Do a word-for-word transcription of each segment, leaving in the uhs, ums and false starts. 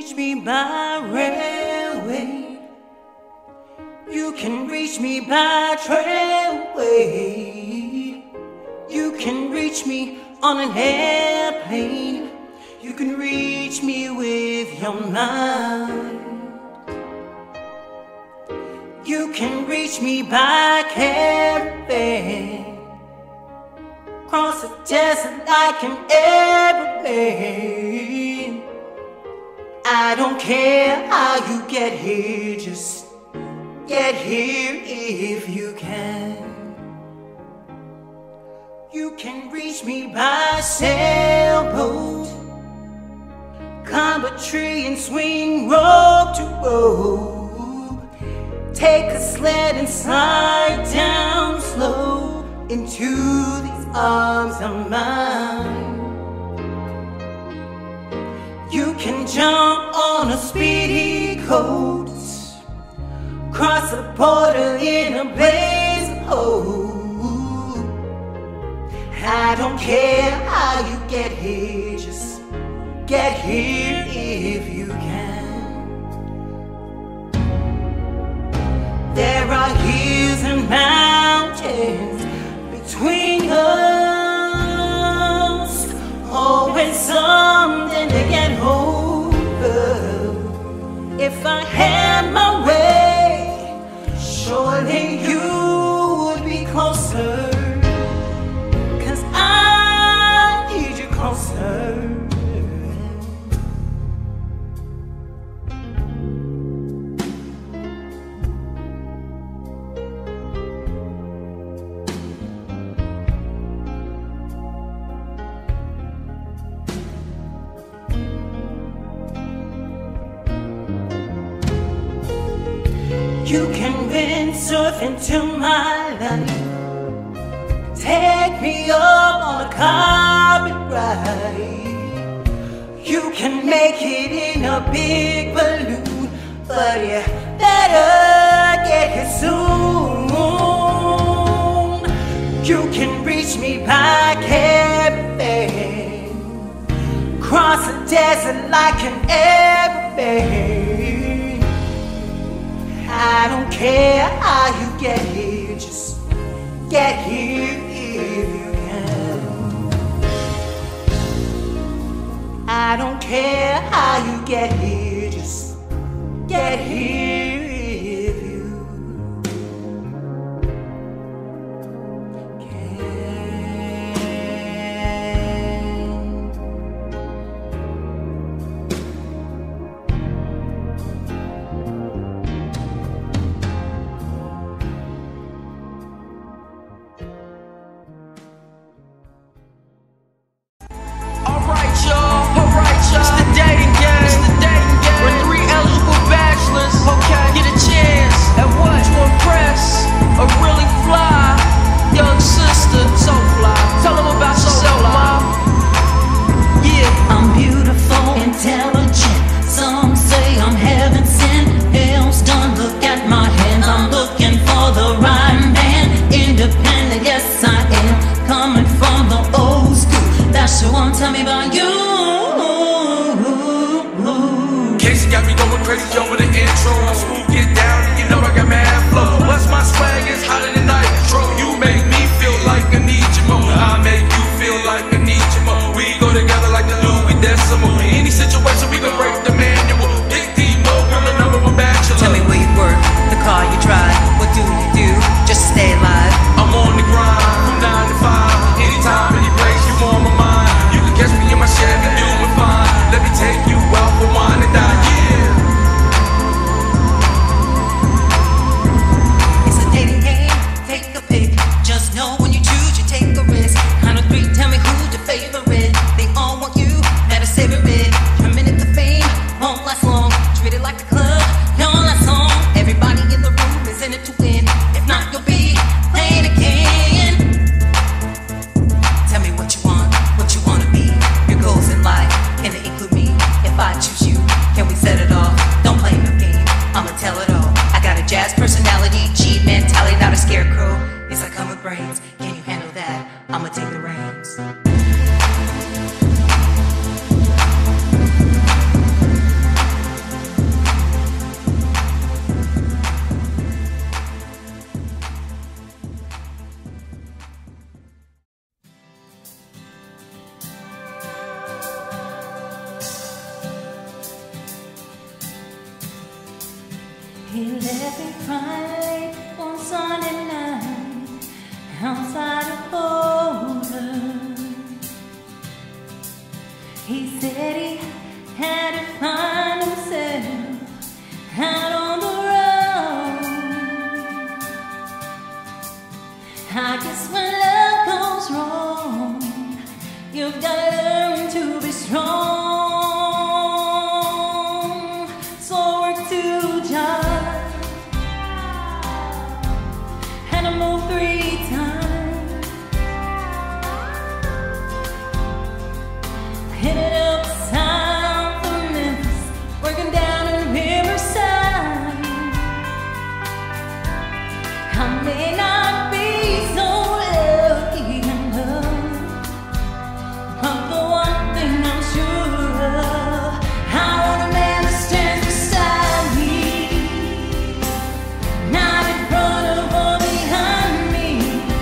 reach me by railway. You can reach me by trailway. You can reach me on an airplane. You can reach me with your mind. You can reach me by caravan. Cross the desert like an airplane. I don't care how you get here, just get here if you can. You can reach me by sailboat. Climb a tree and swing rope to rope. Take a sled and slide down slow into these arms of mine. You can jump on a speedy coat, cross the border in a blaze of hope. I don't care how you get here, just get here if you can. There are hills and mountains between us, always something to get over. If I had my way, surely you would be closer, 'cause I need you closer. You can windsurf into my life, take me up on a carpet ride. You can make it in a big balloon, but you better get here soon. You can reach me by caravan, cross the desert like an airplane. I don't care how you get here, just get here if you can. I don't care how you get here, just get here if you tell me about you. Casey got me going crazy over the intro. I'm smooth, get down, and you know I got mad flow. Plus my swag is hotter than nitro. You make me feel like I need you more. I make you feel like I need you more. We go together like the Louis Decimal. In any situation we can break the manual. Big Demo, girl, the number one bachelor. Tell me where you work, the car you drive. What do you do just to stay alive? I'm on the grind from nine to five. Anytime, any place, you on my mind. Catch me in my Chevy, doing fine. Let me take you out for wine and dine, yeah. It's a dating game. He left me crying one Sunday night outside of Boulder. He said he had to find himself out on the road. I guess when love goes wrong, you've got to learn to be strong. So I worked two jobs and I moved three times. Headed up south of Memphis, working down in Riverside. I may not be so lucky in love, but the one thing I'm sure of, I want a man that stands beside me, not in front of or behind me.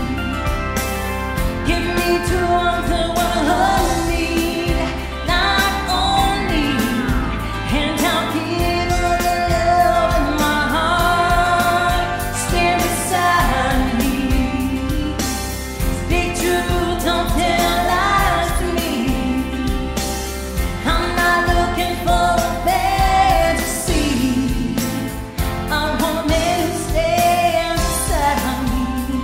Give me two arms that wanna hug me, not only, and I'll give all the love in my heart. Stand beside me, speak truth, don't tell lies to me. I'm not looking for a fantasy, I want a man who stands beside me.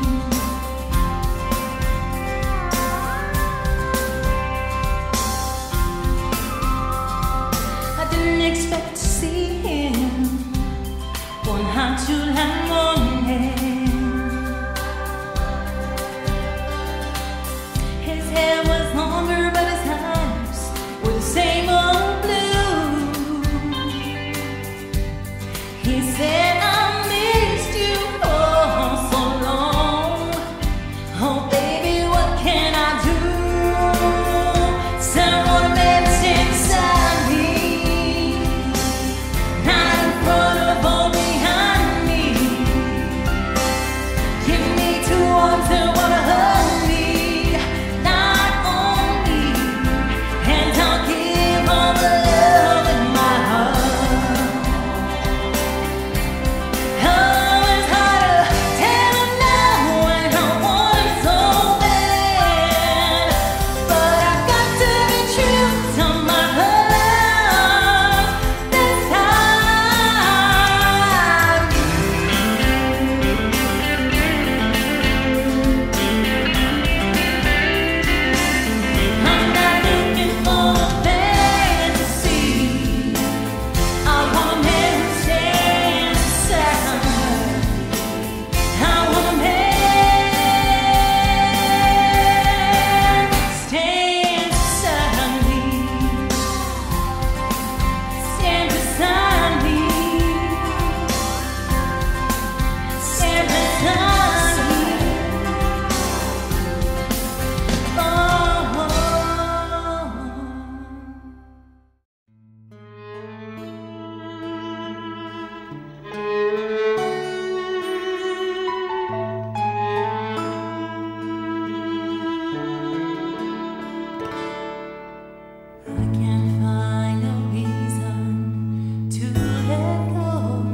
I didn't expect to see him one hot July morning. His hair was longer, but his eyes were the same old blue. He said, I missed you for so long. Oh, baby, what can I do? Said I want a man to stand beside me, not in front of or behind me. Give me two arms that wanna hug me, not only, and I'll give all the love in my heart. Oh, it's hard to tell him no when I want him so bad, but I got to be true to my love this time. I'm not looking for a fantasy, I want a man who stands beside me. I want a man who stands beside me, stand beside me, stand beside me. Oh. I can't find a reason to let go,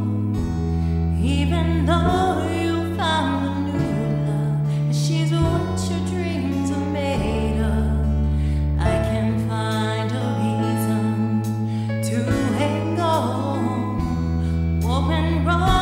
even though you found a new love, and she's what your dreams are made of. I can't find a reason to let go, open road.